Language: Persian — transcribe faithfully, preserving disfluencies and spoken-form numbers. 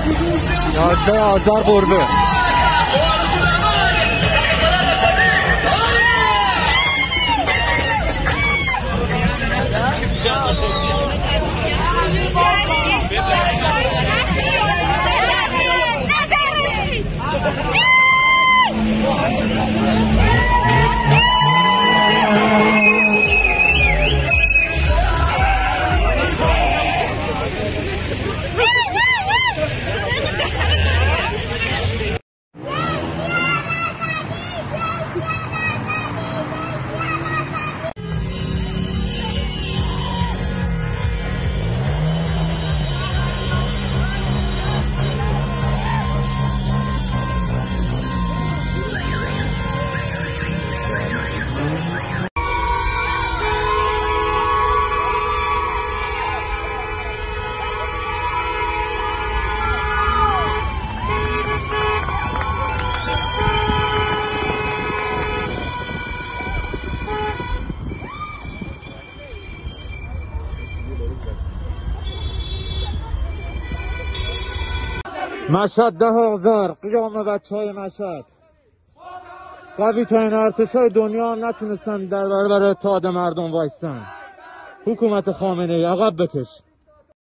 یازده آذر گربه. مشهد ده آذر، قیام بچه های مشهد. قوی ترین ارتشای دنیا نتونستن در برابر اتحاد مردم وایستن. حکومت خامنه‌ای عقب بکش.